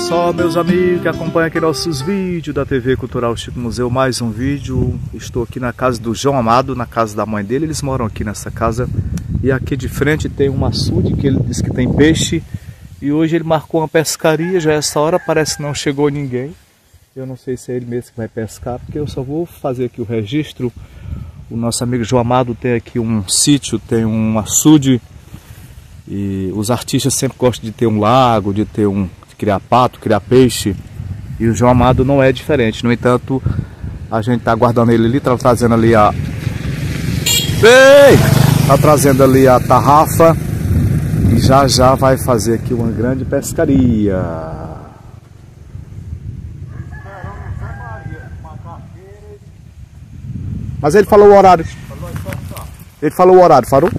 só, meus amigos que acompanham aqui nossos vídeos da TV Cultural Chico Museu, mais um vídeo. Estou aqui na casa do João Amado, na casa da mãe dele. Eles moram aqui nessa casa. E aqui de frente tem um açude que ele disse que tem peixe. E hoje ele marcou uma pescaria, já é essa hora, parece que não chegou ninguém. Eu não sei se é ele mesmo que vai pescar, porque eu só vou fazer aqui o registro. O nosso amigo João Amado tem aqui um sítio, tem um açude. E os artistas sempre gostam de ter um lago, de criar pato, criar peixe. E o João Amado não é diferente. No entanto, a gente está aguardando ele ali, está trazendo ali a... Está trazendo ali a tarrafa. E já já vai fazer aqui uma grande pescaria. Mas ele falou o horário. Ele falou o horário, falou?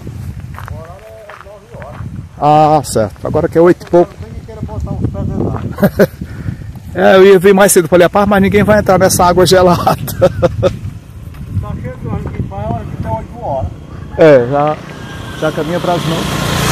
Ah, certo. Agora que é 8 e pouco. É, eu ia vir mais cedo para ali a par, mas ninguém vai entrar nessa água gelada. Tá chegando aqui, vai a hora que tá 8 horas. É, já caminha para as mãos.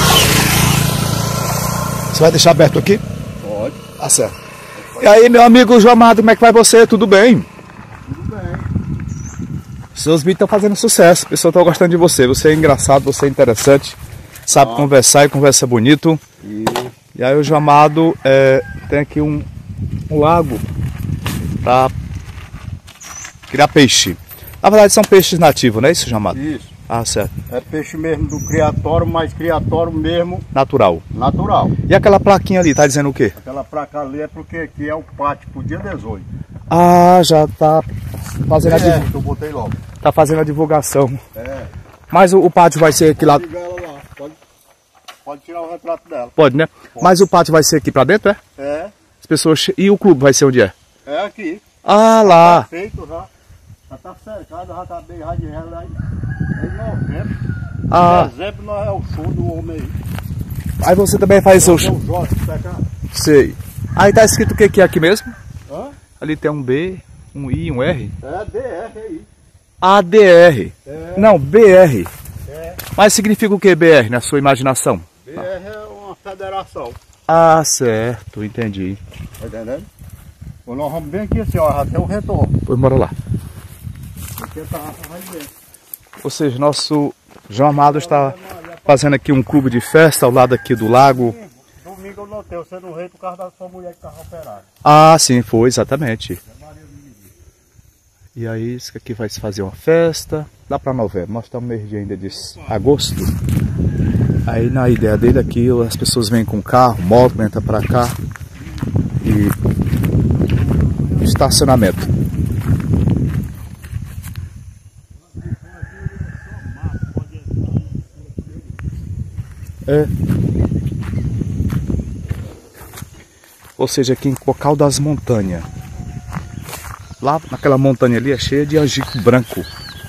Você vai deixar aberto aqui? Pode. Ah, certo. E aí, meu amigo João Amado, como é que vai você? Tudo bem? Tudo bem. Seus vídeos estão fazendo sucesso. O pessoal está gostando de você. Você é engraçado, você é interessante. Sabe conversar e conversa bonito. E aí o João Amado tem aqui um lago para criar peixe. Na verdade são peixes nativos, não é isso, João Amado? Isso. Ah, certo. É peixe mesmo do criatório, mas criatório mesmo Natural. natural. E aquela plaquinha ali, tá dizendo o quê? Aquela placa ali é porque aqui é o pátio pro dia 18. Ah, já tá fazendo a divulgação. Eu botei logo. Tá fazendo a divulgação. É. Mas o pátio vai ser aqui lá. Pode ligar ela lá. Pode tirar o retrato dela. Pode, né? Pode. Mas o pátio vai ser aqui pra dentro, é? É. As pessoas... E o clube vai ser onde é? É aqui. Ah, lá. Tá feito já. Já tá cercado, já tá bem, já de rela aí. Em novembro. Ah. Dezembro nós é o show do homem aí. Aí você também faz seu... É o Jorge, tá cá. Sei. Aí tá escrito o que é aqui mesmo? Hã? Ali tem um B, um I, um R. É DR aí. ADR. É. Não, BR. É. Mas significa o que BR na sua imaginação? BR é uma federação. Ah, certo, entendi. Tá entendendo? Quando nós vamos bem aqui assim, ó, já tem um retorno. Pois bora lá. Aqui a tarrafa vai ver. Ou seja, nosso João Amado está fazendo aqui um clube de festa ao lado aqui do lago. Domingo eu notei, você não veio por causa da sua mulher que estava operada. Ah, sim, foi, exatamente. E aí, isso aqui vai se fazer uma festa. Dá para novembro, nós estamos no mês de ainda de agosto. Aí na ideia dele aqui, as pessoas vêm com carro, moto, entram para cá. E estacionamento. É. Ou seja, aqui em Cocal das Montanhas. Lá naquela montanha ali é cheia de angico branco.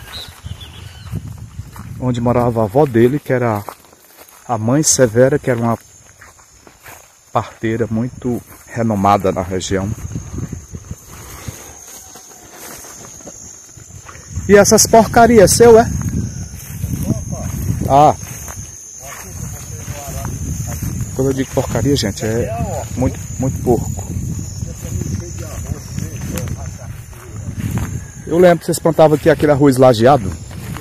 Onde morava a avó dele, que era a mãe Severa, que era uma parteira muito renomada na região. E essas porcarias, seu, é? Ah. Quando eu digo porcaria, gente, é muito porco. Eu lembro que vocês plantavam aqui aquele arroz lajeado.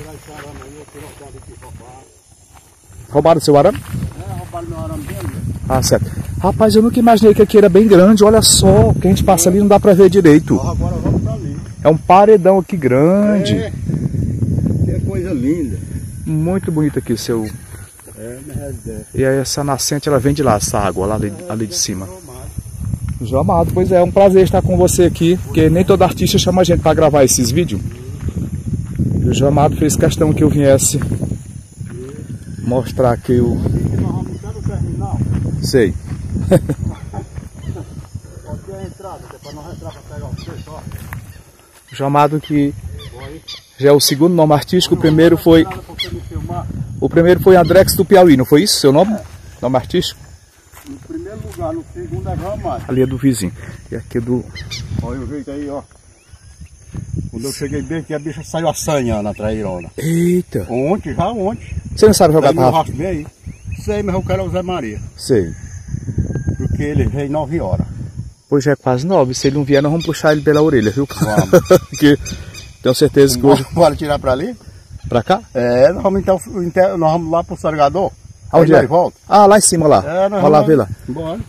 Roubaram o seu arame? É, roubaram meu arame dele. Ah, certo. Rapaz, eu nunca imaginei que aqui era bem grande. Olha só, que a gente passa ali não dá pra ver direito. Agora vamos pra ali. É um paredão aqui grande. É. Que coisa linda. Muito bonito aqui o seu... É, na reserva. E aí essa nascente, ela vem de lá, essa água, lá ali de cima. João Amado, pois é um prazer estar com você aqui, porque nem todo artista chama a gente para gravar esses vídeos. E o João Amado fez questão que eu viesse mostrar aqui o... Sei. João Amado, que já é o segundo nome artístico, o primeiro foi Andrex do Piauí, não foi isso seu nome? Nome artístico? No primeiro lugar, no segundo é João Amado. Ali é do vizinho. E aqui é do... Olha o jeito aí, ó. Quando eu cheguei bem aqui, a bicha saiu assanhando a trairona. Eita! Ontem, já ontem. Você não sabe jogar tarrafa? Rastro bem aí. Sei, mas eu quero o Zé Maria. Sei. Porque ele veio 9 horas. Pois já é quase 9. Se ele não vier, nós vamos puxar ele pela orelha, viu? Vamos. Porque tenho certeza que hoje... Bora tirar pra ali? Pra cá? É, nós vamos então, nós vamos lá pro Sargador. Aonde é? Volta. Ah, lá em cima, lá. É, nós Vai lá vamos ver lá. Bora.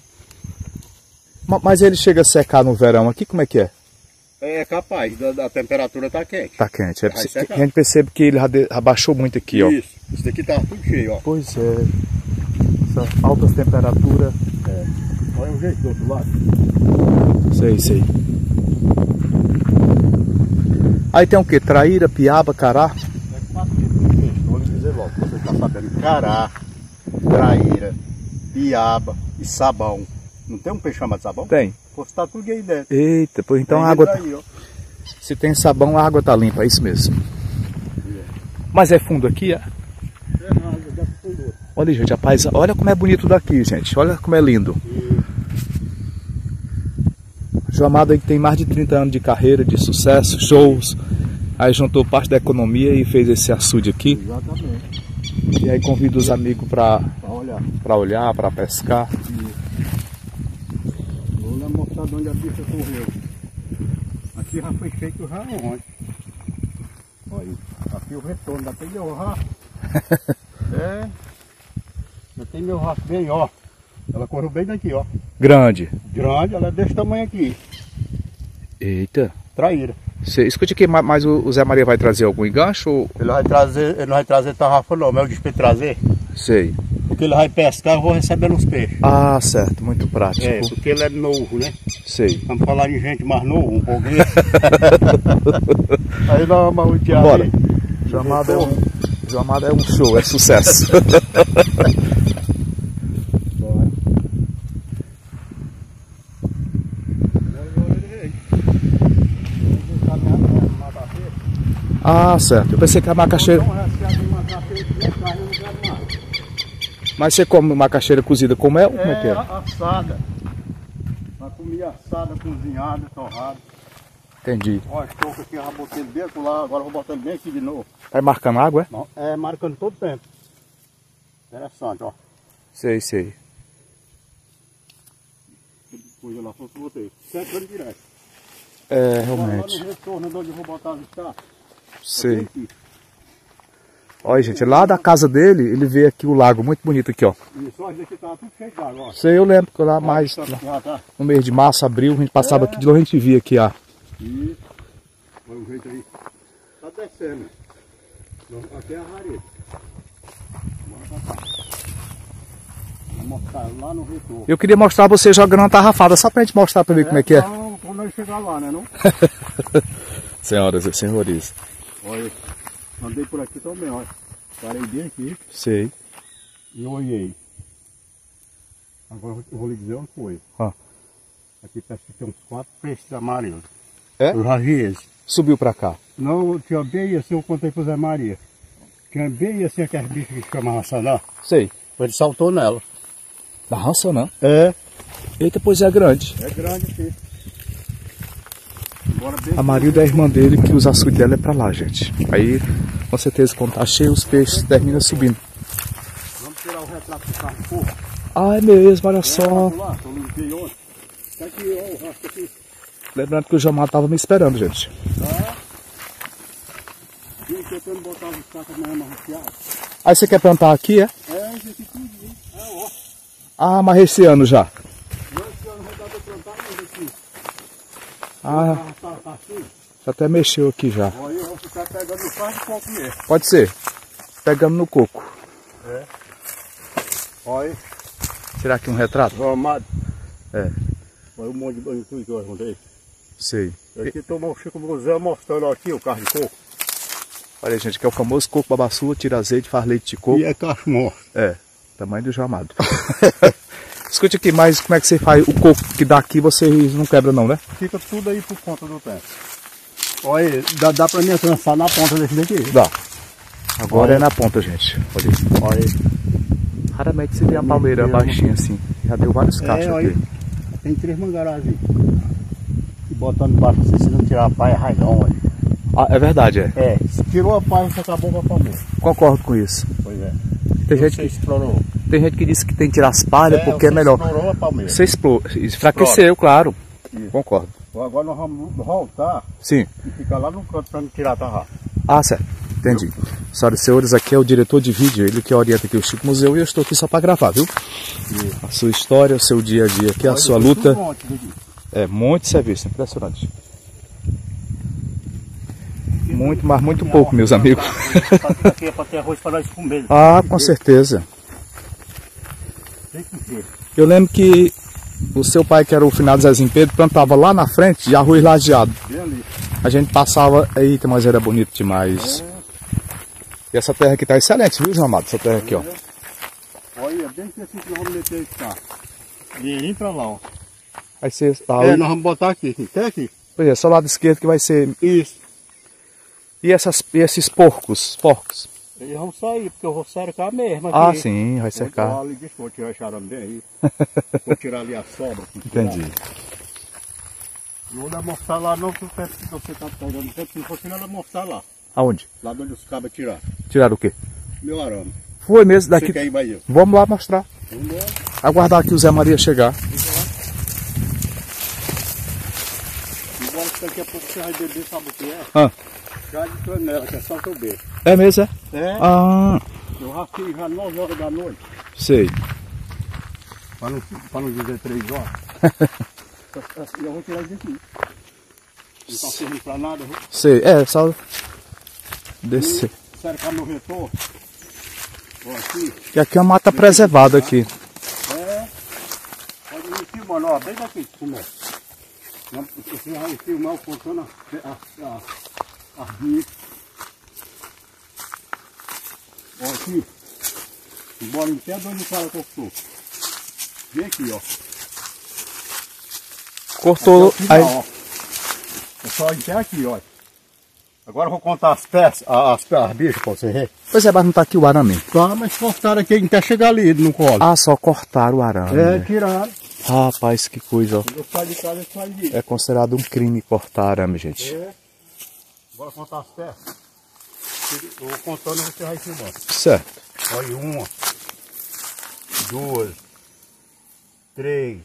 Mas ele chega a secar no verão aqui, como é que é? É capaz, a temperatura tá quente. Tá quente. Vai secar. A gente percebe que ele abaixou muito aqui, ó. Isso daqui tá tudo cheio, ó. Pois é. Essas altas temperaturas. É. Olha o jeito do outro lado. Sei. Aí tem o que? Traíra, piaba, cará? É 4 tipos de peixe, vou lhe dizer logo, você tá sabendo. Cará, traíra, piaba e sabão. Não tem um peixe chamado sabão? Tem. Você tá tudo aí dentro. Eita, pois então Tem a água... aí, ó. Se tem sabão, a água tá limpa, é isso mesmo. Mas é fundo aqui, é? É nada, dá pro fundo. Olha, gente, a paisagem. Olha como é bonito daqui, gente. Olha como é lindo. João Amado aí que tem mais de 30 anos de carreira, de sucesso, shows. Aí juntou parte da economia e fez esse açude aqui. Exatamente. E aí convida os amigos para olhar, para pescar. Vou lá mostrar de onde a bicha correu. Aqui já foi feito já ontem. Olha, aqui o retorno, já tem meu rastro. É, já tem meu rastro bem, ó. Ela correu bem daqui, ó. Grande. Grande, ela é desse tamanho aqui. Eita. Traíra. Escute aqui, mas o Zé Maria vai trazer algum engancho? Ou... Ele não vai trazer tarrafa não, mas eu disse pra ele trazer. Sei. Porque ele vai pescar, eu vou receber uns peixes. Ah, certo, muito prático. É, porque ele é novo, né? Sei. Vamos falar de gente mais novo, um pouquinho. Aí nós vamos o diabo. Bora. João Amado é um show, é sucesso. Ah, certo. Eu pensei que a macaxeira... Mas você come macaxeira cozida com mel? Como é que é? Assada. Pra comer assada, cozinhada, torrada. Entendi. Ó, a estoca aqui, eu já botei bem lá, agora eu vou botando bem aqui de novo. Vai marcando água, é? Não, é, marcando todo o tempo. Interessante, ó. Sei. Coisa lá, foi que eu botei. 7 anos direto. É, Agora lá realmente. no retorno, onde eu vou botar as estacas. Sei. Olha, gente, lá da casa dele, ele vê aqui o lago, muito bonito aqui, ó. Isso, olha, aqui tava tudo cheio de água, ó. Sei, eu lembro que lá mais, Tá. no mês de março, abril, a gente passava aqui, de longe a gente via aqui, ó. Isso. Olha o jeito aí. Tá descendo. Aqui é a rareza. Bora pra cá. Vou mostrar lá no retorno. Eu queria mostrar você jogando uma tarrafada, só pra gente mostrar pra ver como é que é. Não, quando nós chegar lá, né, não? Senhoras e senhores. Olha, andei por aqui também, olha. Parei bem aqui Sei. e olhei. Agora eu vou lhe dizer uma coisa. Ah. Aqui parece que tem uns 4 peixes amarelos. É? Eu já vi eles. Subiu pra cá. Não, tinha bem assim, eu contei pro Zé Maria. Tinha bem assim aquelas bichas que chamavam saná. Sei. Ele saltou nela. Da raça, não? É. Eita, pois é grande. É grande aqui. A Marilda é a irmã dele, que os açudes dela é pra lá, gente. Aí, com certeza, quando tá cheio, os peixes terminam subindo. Vamos tirar o retrato do carro um pouco. Ah, é mesmo, olha só. Lá, eu limpei ontem. Tá aqui, ó, o rastro aqui. Lembrando que o João Amado tava me esperando, gente. Tá. E eu tentando botar as estacas na arma raciada. Aí você quer plantar aqui, é? É, isso aqui tudo, hein? É, ó. Ah, mas esse ano já. Esse ano vai dar pra plantar, mas aqui. Ah, Tá assim. já até mexeu aqui já. Olha, eu vou ficar pegando o carro de coco mesmo. Pode ser. Pegando no coco. É. Olha. Será que um retrato? João Amado. É. Olha o monte de banho que eu arrumei. Sei. Aqui tomou o Chico Museu mostrando aqui o carro de coco. Olha, gente, que é o famoso coco babaçu, tira azeite, faz leite de coco. E é cacho morto. É, tamanho do João Amado. Escute aqui, mas como é que você faz o coco que dá aqui, vocês não quebram não, né? Fica tudo aí por conta do tempo. Olha, dá pra mim alcançar na ponta desse daqui? Dá. Agora é na ponta, gente. Olha aí. Olha aí. Raramente você tem a palmeira baixinha assim. Já deu vários cachos olha, aqui. tem 3 mangarazinhos. E botando embaixo assim, se não tirar a paia, é raidão, olha. Ah, é verdade, é. É, se tirou a paia, você acabou com a palmeira. Concordo com isso. Pois é. Tem gente Você que... explorou. Tem gente que diz que tem que tirar as palhas porque é melhor. Explorou a palmeira. Você enfraqueceu, claro. Isso. Concordo. Agora nós vamos voltar Sim. e ficar lá no canto para não tirar a tarrafa. Ah, certo. Entendi. Senhoras e senhores, aqui é o diretor de vídeo, ele que orienta aqui o Chico Museu e eu estou aqui só para gravar, viu? A sua história, o seu dia a dia aqui, a sua luta. É muito serviço, impressionante. Muito, mas muito pouco, meus amigos. Aqui é para ter arroz para nós comer. Ah, com certeza. Eu lembro que o seu pai, que era o finado Zezinho Pedro, plantava lá na frente de arroz lajeado. A gente passava, eita, mas era bonito demais. E essa terra aqui tá excelente, viu, João Amado? Essa terra aqui, ó. Olha, bem que assim que nós vamos meter esse carro. Vem pra lá, ó. Vai ser. Tá, nós vamos botar aqui, até aqui. Pois é, só o lado esquerdo que vai ser. Isso. E esses porcos? Eles vão sair, porque eu vou cercar mesmo aqui. Ah, sim, vai cercar. Vou tirar esse arame bem aí. Vou tirar ali a sobra. Entendi. Não vou mostrar lá não, porque você tá pegando tempo, se for tirar, mostrar lá. Aonde? Lá onde os cabos tiraram. Tiraram o quê? Meu arame. Foi mesmo, daqui. Você quer ir, Bahia? Vamos lá mostrar. Vamos embora. Aguardar aqui o Zé Maria chegar. Embora que daqui a pouco você vai beber, sabe o que é? Chá de canela, que é só que eu bebo. É mesmo, é? É. Ah. Eu rasquei já 9 horas da noite. Sei. Para não dizer 3 horas. Eu vou tirar isso aqui. Não está servindo para nada. Viu? Sei, só descer. Cercar meu retorno. Aqui. E aqui é uma mata preservada aqui. Pode me filmar, ó, bem daqui, como é. Você vai filmar o contando as bichas. Ó, aqui. Embora não tenha onde o cara cortou. Vem aqui, ó. Cortou final, aí. Ó. É só até aqui, ó. Agora eu vou contar as peças, as bichas pra você ver. Pois é, mas não tá aqui o arame. Tá, mas cortaram aqui até chegar ali no colo. Ah, só cortaram o arame. Tiraram. Rapaz, que coisa, ó. Quando eu saio de casa, eu saio disso. É considerado um crime cortar arame, gente. Bora contar as peças. Eu vou contando e você vai filmando. Certo. Olha, 1, 2, 3,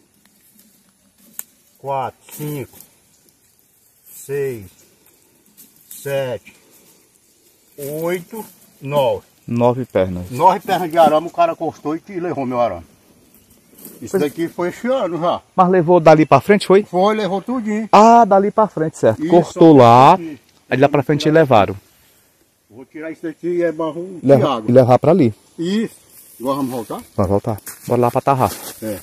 4, 5, 6, 7, 8, 9. 9 pernas. 9 pernas de arame o cara cortou e levou meu arame. Isso daqui foi esse ano já. Mas levou dali pra frente, foi? Foi, levou tudinho. Ah, dali pra frente, certo. Isso, cortou lá, aí lá pra frente levaram. Vou tirar isso daqui e é barro de E levar pra ali. Isso. Agora vamos voltar? Vamos voltar. Bora lá pra tarrafa. É.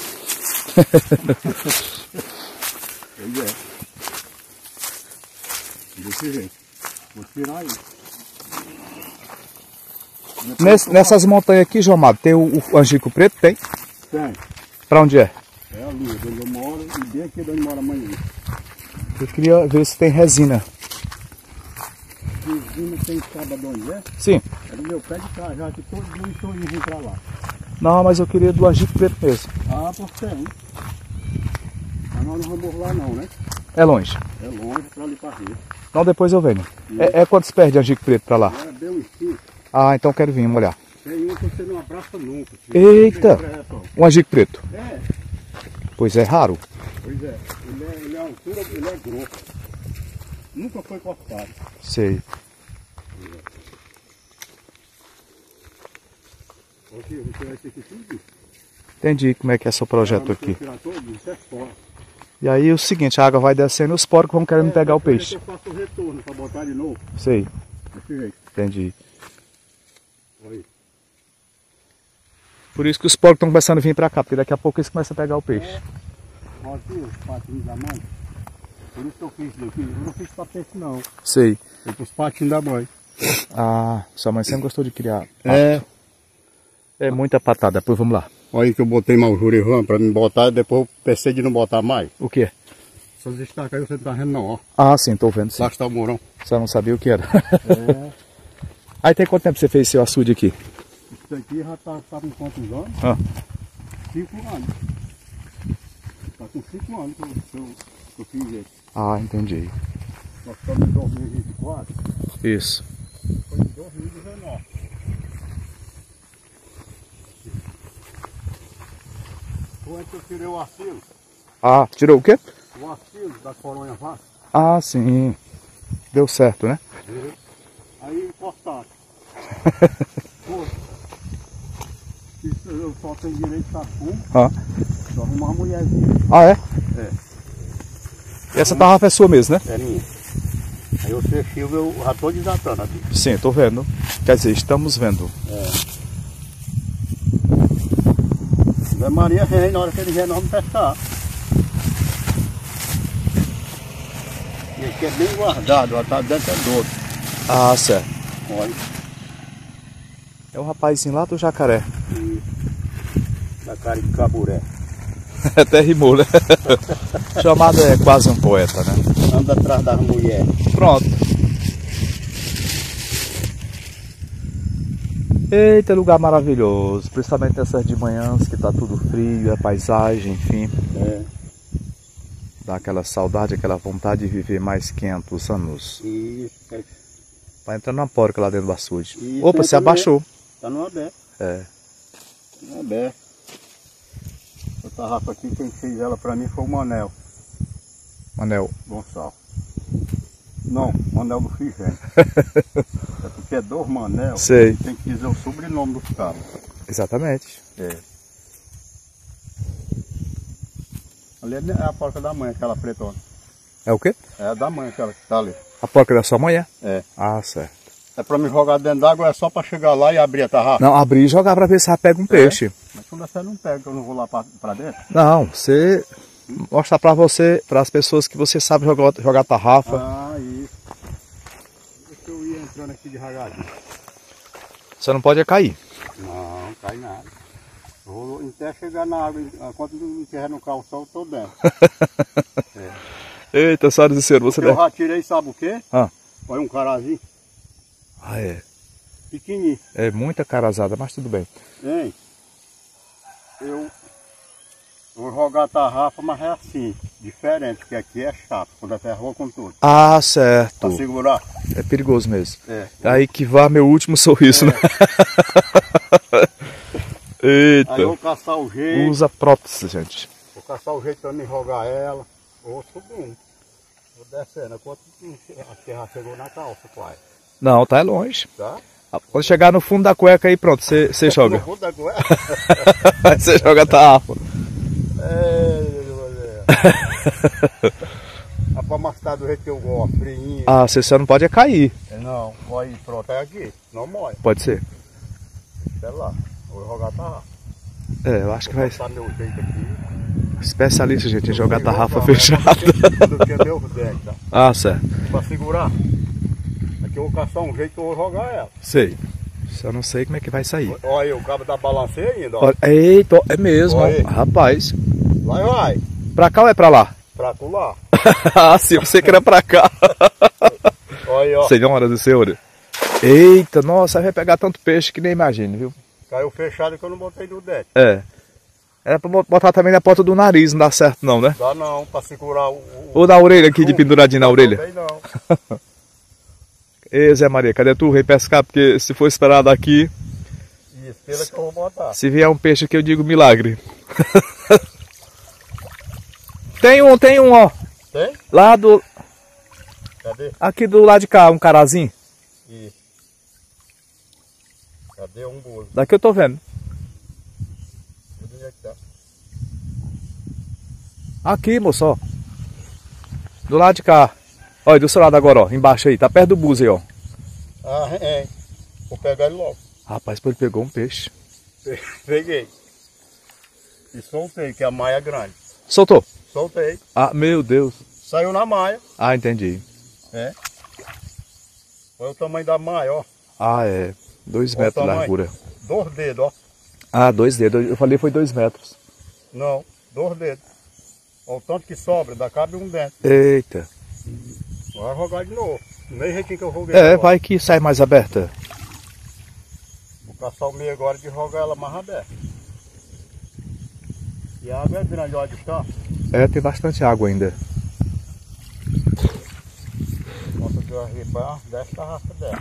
Pois é. Desse jeito. Vou tirar aí. Nessas montanhas aqui, João Amado, tem o angico preto? Tem? Tem. Pra onde é? É ali, onde eu moro e bem aqui onde mora a mãe. Eu queria ver se tem resina. Resina tem sábado onde é? Sim. É no meu pé de cá, já que todo mundo estou indo pra lá. Não, mas eu queria do angico preto mesmo. Ah, por tem. Mas nós não vamos lá não, né? É longe. É longe pra ali pra rir. Não, depois eu venho. É quanto se perde angico preto pra lá? É bem um estilo. Ah, então quero vir molhar. Tem um que você não abraça nunca. Eita! Um angico preto. É. Pois é raro. Pois é. Ele é altura, ele é grosso. Nunca foi cortado. Sei. Aqui, eu vou tirar isso aqui tudo. Entendi como é que é seu projeto aqui. Tirar todo, isso é fora. E aí o seguinte, a água vai descendo e os porcos vão querendo pegar o peixe. Eu faço o retorno para botar de novo. Sei. Desse jeito. Entendi. Olha. Por isso que os porcos estão começando a vir pra cá, porque daqui a pouco eles começam a pegar o peixe. Olha aqui os patinhos da mãe. Por isso que eu fiz isso daqui. Eu não fiz pra peixe não. Sei. Foi pros patinhos da mãe. Ah, sua mãe sempre gostou de criar. É. É muita patada, depois vamos lá. Olha aí que eu botei mal o jurivan pra me botar, depois eu pensei de não botar mais. O que é? Essas estacas aí você não tá vendo não, ó. Ah, sim, tô vendo sim. Lá está o morão. Você não sabia o que era. É. Aí tem quanto tempo você fez seu açude aqui? Isso daqui já tá com quantos anos? Ah. 5 anos. Tá com 5 anos que eu fiz isso. Ah, entendi. Nós estamos em 2024. Isso. Foi em 2019. Ontem eu tirei o asilo. Ah, tirou o quê? O asilo da coronha vaca. Ah, sim. Deu certo, né? Aí cortaram. Pô, isso eu só tenho direito a fumo. Ah, Só arrumar uma mulherzinha. ah é? É. E essa tarrafa é sua mesmo, né? É minha. Aí você filma, eu já tô desatando aqui. Sim, tô vendo. Quer dizer, estamos vendo. Zé Maria vem, na hora que ele vier nós vamos testar. E aqui é bem guardado, ó, tá dentro é doce. Ah, certo. Olha. É o rapazinho lá do Jacaré. Da cara de Caburé. Até rimou, né? Chamado é quase um poeta, né? Anda atrás das mulheres. Pronto. Eita, lugar maravilhoso. Principalmente essas de manhãs que tá tudo frio, a paisagem, enfim. É. Dá aquela saudade, aquela vontade de viver mais 500 anos. Isso. Vai entrar numa porca lá dentro do açude. Isso, Opa, você abaixou. Tá no aberto. É. No aberto. Essa tarrafa aqui, quem fez ela pra mim foi o Manel Manel. Gonçalves. Não, Manel do Figênio. É porque é dois Manel. Sei. Tem que dizer o sobrenome dos cabos. Exatamente. É. Ali é a porca da mãe, aquela pretona. É o quê? É a da mãe, aquela que tá ali. A porca da sua mãe é? É. Ah, certo. É pra me jogar dentro d'água, é só pra chegar lá e abrir a tarrafa? Não, abrir e jogar pra ver se ela pega um peixe. Mas quando você não pega, que eu não vou lá pra dentro? Não, você mostrar pra você, para as pessoas que você sabe jogar tarrafa. Ah, isso. Deixa eu ir entrando aqui devagarzinho. Você não pode cair. Não, cai nada. Eu vou até chegar na água, enquanto não enterra no calção, eu tô dentro. É. Eita, senhoras e senhores, você Eu já tirei, sabe o quê? Ah. Olha um carazinho. Ah, é. Pequenininho. É muita carazada, mas tudo bem. Hein? Eu vou jogar a tarrafa, mas é assim, diferente, porque aqui é chato, quando a terra rola com tudo. Ah, certo. Pra segurar? É perigoso mesmo. É. Aí que vá meu último sorriso, né? Eita. Aí eu vou caçar o jeito. Usa prótese, gente. Vou caçar o jeito pra me jogar ela. Vou subindo. Vou descendo. Enquanto a terra chegou na calça, pai. Não, tá longe. Tá? Quando chegar no fundo da cueca aí, pronto, você joga. No fundo da cueca? Aí você joga a tarrafa. Dá pra mascar do jeito que eu gosto, friinho. Ah, você só não pode é cair. Não, aí pronto, é aqui. Não molha. Pode ser. Sei lá. Vou jogar a tarrafa. É, eu acho que vai. Vou meu jeito aqui. Especialista, gente, em jogar tarrafa Igual, fechada. Do que meu dente, tá? Ah, certo. Pra segurar. Aqui eu vou caçar um jeito que eu vou jogar ela. Sei. Só não sei como é que vai sair. Olha aí, o cabo da balanceia ainda, ó. Eita, é mesmo, Olha aí. rapaz. Vai. Pra cá ou é pra lá? Pra tu lá. Ah, sim, você que era pra cá. Olha aí, ó. Senhoras e senhores. Eita, nossa, vai pegar tanto peixe que nem imagina, viu? Caiu fechado que eu não botei no dente. É. Era pra botar também na ponta do nariz, não dá certo não, né? Dá não, pra segurar o... Ou na orelha aqui, de penduradinho na orelha. Também não. Ei, Zé Maria, cadê tu? Vem pescar, porque se for esperar daqui... Isso, pela que eu vou botar. Se vier um peixe aqui, eu digo milagre. Tem um, ó. Tem? Lá do... Cadê? Aqui do lado de cá, um carazinho. Isso. Cadê um bolo? Daqui eu tô vendo. Onde é que tá? Aqui, moço, ó. Do lado de cá. Olha, do seu lado agora, ó. Embaixo aí. Tá perto do buzo aí, ó. Ah, é. Vou pegar ele logo. Rapaz, ele pegou um peixe. Peguei. E soltei, que a maia é grande. Soltou? Soltei. Ah, meu Deus. Saiu na maia. Ah, entendi. É. Olha o tamanho da maia, ó. Ah, é. 2 metros de largura. 2 dedos, ó. Ah, 2 dedos. Eu falei foi 2 metros. Não, 2 dedos. Olha o tanto que sobra, dá cabe um dente. Eita. Vai jogar de novo. Do mesmo jeitinho que eu joguei. É, agora. vai que sai mais aberta. Vou caçar o meio agora de jogar ela mais aberta. E a água é grande, olha a distância. É, tem bastante água ainda. Nossa, que eu arribar, desce a raça dela.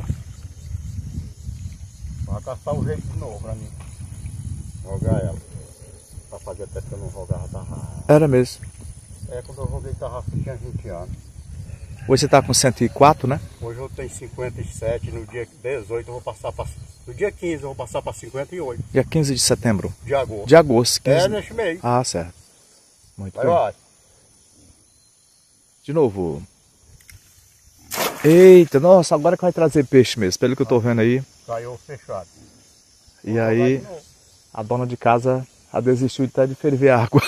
Vai caçar o jeito de novo pra mim. Jogar ela. Pra fazer até que eu não rogava tarrafa. Era mesmo. É, quando eu roguei tarrafa eu tinha 20 anos. Hoje você tá com 104, né? Hoje eu tenho 57, no dia 18 eu vou passar para... No dia 15 eu vou passar para 58. Dia 15 de setembro. De agosto. De agosto. 15... É, neste mês. Ah, certo. Muito Vai, bem. vai. De novo. Eita, nossa, agora que vai trazer peixe mesmo, pelo que eu tô vendo aí. Caiu fechado. E aí, a dona de casa desistiu até de ferver a água.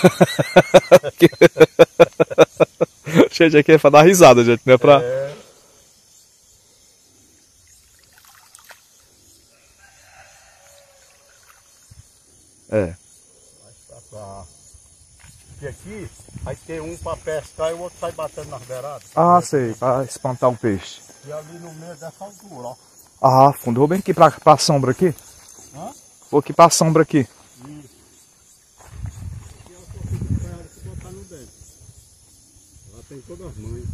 Gente, aqui é pra dar risada, gente, não é pra... É. E aqui, aí tem um para pescar e o outro sai batendo nas beiradas. Ah, sei, para espantar o peixe. E ali no meio dessa altura, ó. Ah, fundo. Vou bem aqui pra sombra aqui. Hã? Vou aqui pra sombra aqui. Isso. Aqui ela só fica esperando se botar no dente. Ela tem todas as mães.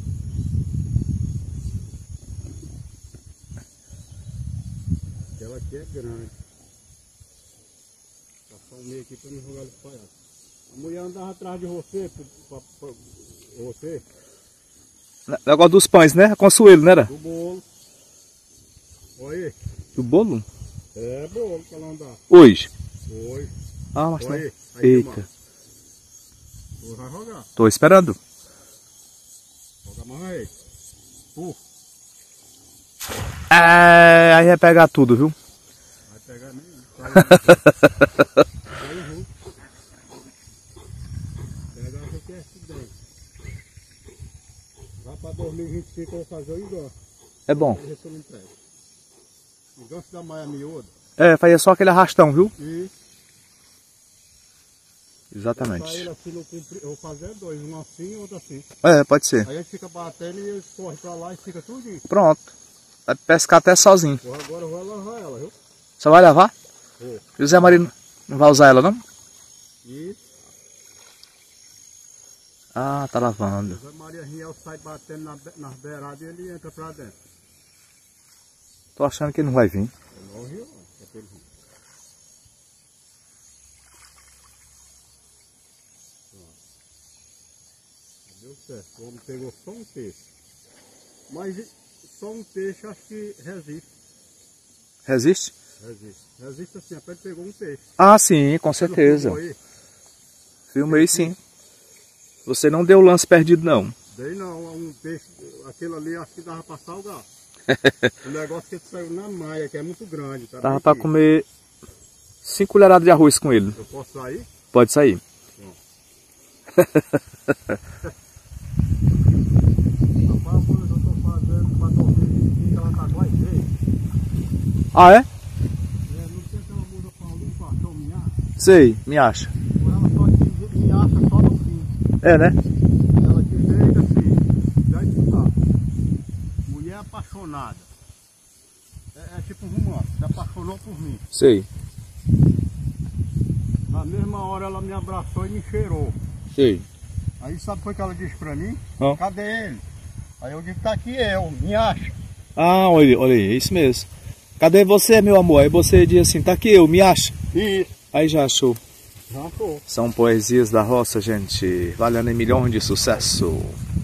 Aquela aqui é grande. Passar o meio aqui para não jogar ele para ela. A mulher andava atrás de você, você. Negócio dos pães, né? Consuelo, né? Do bolo. Olha aí. Do bolo? É bolo para ela andar. Hoje? Hoje. Ah, mas Olha tá. aí. Eita. Você vai jogar. Tô esperando. Joga mais aí. É, aí vai pegar tudo, viu? Vai pegar mesmo. Pegar o que é aqui dentro. Lá para 2025 eu vou fazer igual. É bom. Isso eu não pego. Igual se dá maia miúda. É, fazia só aquele arrastão, viu? E Exatamente. ele assim no compri... Eu vou fazer dois, um assim e outro assim. É, pode ser. Aí ele fica batendo e eles correm para lá e fica tudinho. Pronto. Vai pescar até sozinho. Agora eu vou lavar ela, viu? Só vai levar? Vou. E o Zé Maria não vai usar ela, não? E Ah, tá lavando. o Zé Maria Riel sai batendo nas beiradas e ele entra para dentro. Tô achando que ele não vai vir. É o rio, é pelo rio. Deu certo, o homem pegou só um peixe. Mas só um peixe acho que resiste. Resiste? Resiste. Resiste assim, até ele pegou um peixe. Ah, sim, com certeza. Filmei sim. Você não deu lance perdido, não. Dei não, um peixe, aquele ali acho que dava para salgar. O negócio que saiu na maia, que é muito grande. Tá? Dava para comer 5 colheradas de arroz com ele. Eu posso sair? Pode sair. Ah, é? Não tem aquela muda Paulinho com a minha? Sei, me acha. Ela só me acha só no fim. É, né? Ela diz assim, já está. Mulher apaixonada. É tipo um romance, se apaixonou por mim. Sei. Na mesma hora ela me abraçou e me cheirou. Sei. Aí sabe o que ela disse pra mim? Ah. Cadê ele? Aí eu digo, tá aqui eu, me acha. Ah, olha aí, é isso mesmo. Cadê você, meu amor? Aí você diz assim, tá aqui eu, me acha. Isso. Aí já achou. Já tô. São poesias da roça, gente, valendo em milhões de sucesso.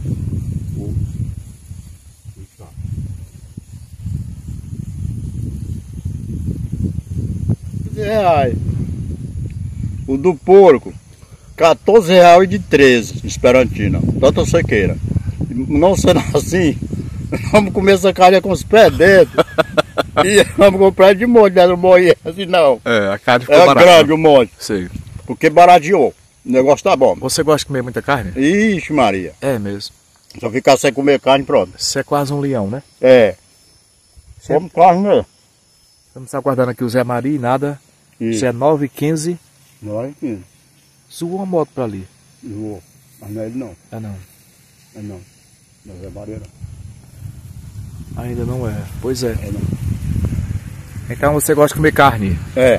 R$15. O do porco, R$14 e de 13, Esperantina. Tanta sequeira. Não sendo assim, vamos comer essa carne com os pés dentro. E vamos comprar de monte, né? Não morrer assim não. É, a carne ficou barata. É grande o monte. Sei. Porque barateou. O negócio tá bom. Você gosta de comer muita carne? Ixi, Maria. É mesmo. Só ficar sem comer carne, pronto. Você é quase um leão, né? É. Como carne mesmo. Estamos aguardando aqui o Zé Maria e nada. Isso é 9h15. 9h15. Subiu uma moto pra ali. Vou. Mas não é ele não. Ah, não. É não. Não é Maria não. Ainda não é. Pois é. É não. Então você gosta de comer carne? É.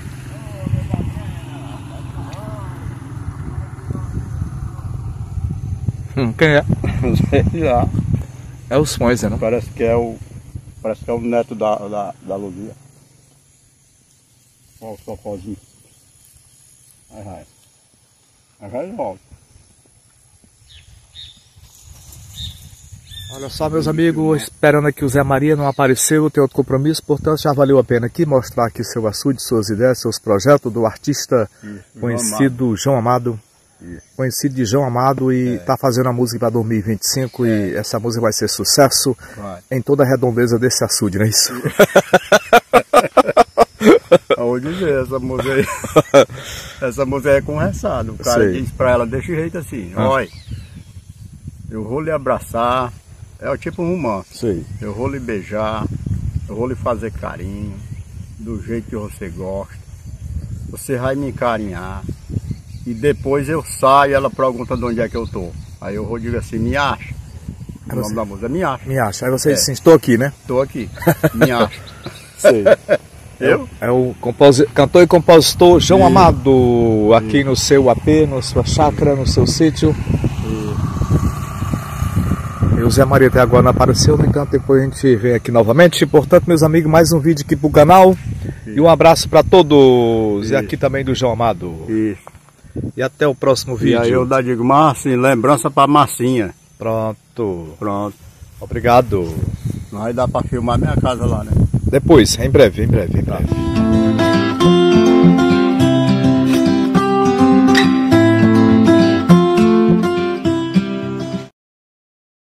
Quem é? Sei lá. É os Fões, não? Parece que é o neto da Luzia. Olha o socorzinho. Ai, ai. Já volto. Olha só, meus amigos, esperando aqui o Zé Maria, não apareceu, tem outro compromisso, portanto já valeu a pena aqui mostrar aqui seu açude, suas ideias, seus projetos do artista conhecido João Amado. Conhecido de João Amado e está fazendo a música para 2025 e essa música vai ser sucesso em toda a redondeza desse açude, não é isso? Vou dizer, essa música é conversada. O cara diz pra ela desse jeito assim, olha, eu vou lhe abraçar, é tipo um romance. Eu vou lhe beijar, eu vou lhe fazer carinho, do jeito que você gosta, você vai me encarinhar, e depois eu saio e ela pergunta de onde é que eu tô. Aí eu vou dizer assim, me acha. O nome da música é Me Acha. Me Acha. Aí você diz assim, estou aqui, né? Estou aqui, me acha. Sei. É o cantor e compositor João Amado, aqui no seu AP, na sua chácara, no seu sítio. E o Zé Maria até agora não apareceu, no entanto depois a gente vem aqui novamente. Portanto, meus amigos, mais um vídeo aqui pro canal. E um abraço para todos. E aqui também do João Amado. E até o próximo vídeo. E aí eu digo, Marcinho, lembrança para Marcinha. Pronto. Pronto. Obrigado. Vai dar para filmar minha casa lá, né? Depois, em breve, em breve, em breve.